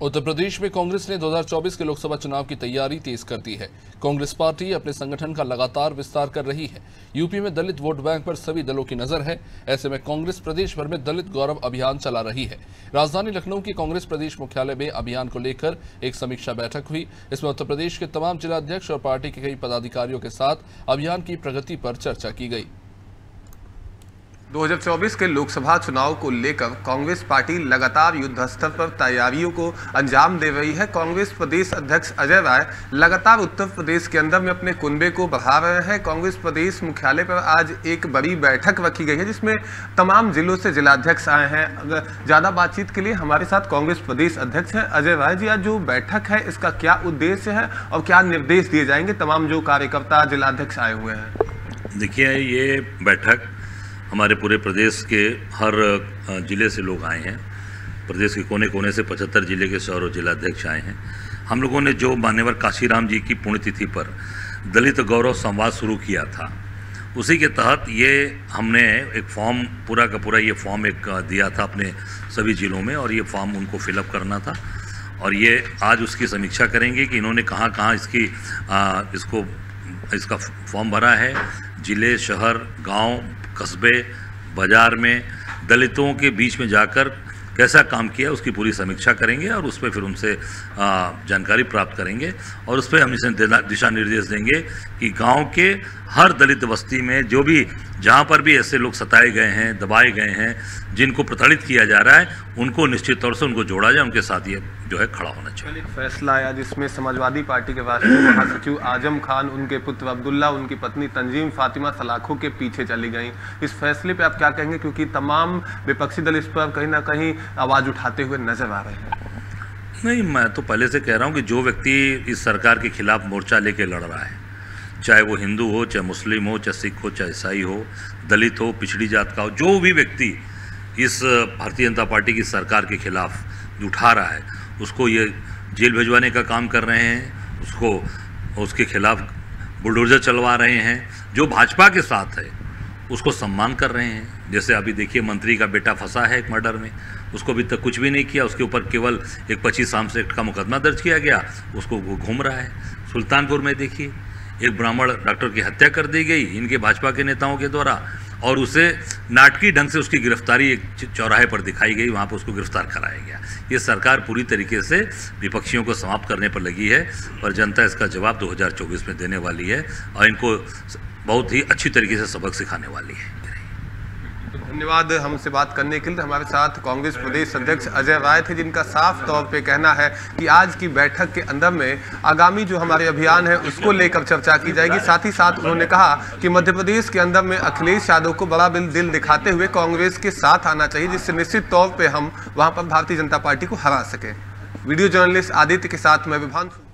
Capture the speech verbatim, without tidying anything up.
उत्तर प्रदेश में कांग्रेस ने दो हज़ार चौबीस के लोकसभा चुनाव की तैयारी तेज कर दी है। कांग्रेस पार्टी अपने संगठन का लगातार विस्तार कर रही है। यूपी में दलित वोट बैंक पर सभी दलों की नजर है। ऐसे में कांग्रेस प्रदेश भर में दलित गौरव अभियान चला रही है। राजधानी लखनऊ की कांग्रेस प्रदेश मुख्यालय में अभियान को लेकर एक समीक्षा बैठक हुई। इसमें उत्तर प्रदेश के तमाम जिलाध्यक्ष और पार्टी के कई पदाधिकारियों के साथ अभियान की प्रगति पर चर्चा की गई। दो हज़ार चौबीस के लोकसभा चुनाव को लेकर कांग्रेस पार्टी लगातार युद्ध स्तर पर तैयारियों को अंजाम दे रही है। कांग्रेस प्रदेश अध्यक्ष अजय राय लगातार उत्तर प्रदेश के अंदर में अपने कुनबे को बढ़ा रहे हैं। कांग्रेस प्रदेश मुख्यालय पर आज एक बड़ी बैठक रखी गई है जिसमें तमाम जिलों से जिलाध्यक्ष आए हैं। ज़्यादा बातचीत के लिए हमारे साथ कांग्रेस प्रदेश अध्यक्ष हैं अजय राय जी। आज जो बैठक है इसका क्या उद्देश्य है और क्या निर्देश दिए जाएंगे तमाम जो कार्यकर्ता जिलाध्यक्ष आए हुए हैं? देखिए, ये बैठक हमारे पूरे प्रदेश के हर ज़िले से लोग आए हैं। प्रदेश के कोने कोने से पचहत्तर जिले के सौ जिलाध्यक्ष आए हैं। हम लोगों ने जो मान्यवर काशीराम जी की पुण्यतिथि पर दलित गौरव संवाद शुरू किया था, उसी के तहत ये हमने एक फॉर्म पूरा का पूरा ये फॉर्म एक दिया था अपने सभी ज़िलों में, और ये फॉर्म उनको फिलअप करना था। और ये आज उसकी समीक्षा करेंगे कि इन्होंने कहाँ कहाँ इसकी आ, इसको इसका फॉर्म भरा है। ज़िले, शहर, गाँव, कस्बे, बाज़ार में दलितों के बीच में जाकर कैसा काम किया उसकी पूरी समीक्षा करेंगे और उस पर फिर उनसे जानकारी प्राप्त करेंगे। और उस पर हम इसे दिशा निर्देश देंगे कि गांव के हर दलित बस्ती में जो भी जहां पर भी ऐसे लोग सताए गए हैं, दबाए गए हैं, जिनको प्रताड़ित किया जा रहा है, उनको निश्चित तौर से उनको जोड़ा जाए, उनके साथ ये जो है खड़ा होना चाहिए। एक फैसला आया जिसमें समाजवादी पार्टी के राष्ट्रीय महासचिव आजम खान, उनके पुत्र अब्दुल्ला, उनकी पत्नी तंजीम फातिमा सलाखों के पीछे चली गई। इस फैसले पे आप क्या कहेंगे, क्योंकि तमाम विपक्षी दल इस पर कहीं ना कहीं आवाज़ उठाते हुए नजर आ रहे हैं? नहीं, मैं तो पहले से कह रहा हूँ कि जो व्यक्ति इस सरकार के खिलाफ मोर्चा लेके लड़ रहा है, चाहे वो हिंदू हो, चाहे मुस्लिम हो, चाहे सिख हो, चाहे ईसाई हो, दलित हो, पिछड़ी जात का हो, जो भी व्यक्ति इस भारतीय जनता पार्टी की सरकार के खिलाफ उठा रहा है, उसको ये जेल भिजवाने का काम कर रहे हैं, उसको उसके खिलाफ बुलडोजर चलवा रहे हैं। जो भाजपा के साथ है उसको सम्मान कर रहे हैं। जैसे अभी देखिए, मंत्री का बेटा फंसा है एक मर्डर में, उसको अभी तक कुछ भी नहीं किया, उसके ऊपर केवल एक पच्चीस आर्म्स एक्ट का मुकदमा दर्ज किया गया, उसको वो घूम रहा है। सुल्तानपुर में देखिए, एक ब्राह्मण डॉक्टर की हत्या कर दी गई इनके भाजपा के नेताओं के द्वारा, और उसे नाटकीय ढंग से उसकी गिरफ्तारी एक चौराहे पर दिखाई गई, वहाँ पर उसको गिरफ्तार कराया गया। ये सरकार पूरी तरीके से विपक्षियों को समाप्त करने पर लगी है और जनता इसका जवाब दो हज़ार चौबीस में देने वाली है और इनको बहुत ही अच्छी तरीके से सबक सिखाने वाली है। धन्यवाद हमसे बात करने के लिए। हमारे साथ कांग्रेस प्रदेश अध्यक्ष अजय राय थे, जिनका साफ तौर पे कहना है कि आज की बैठक के अंदर में आगामी जो हमारे अभियान है उसको लेकर चर्चा की जाएगी। साथ ही साथ उन्होंने कहा कि मध्य प्रदेश के अंदर में अखिलेश यादव को बड़ा दिल दिखाते हुए कांग्रेस के साथ आना चाहिए, जिससे निश्चित तौर पर हम वहाँ पर भारतीय जनता पार्टी को हरा सकें। वीडियो जर्नलिस्ट आदित्य के साथ मैं विभान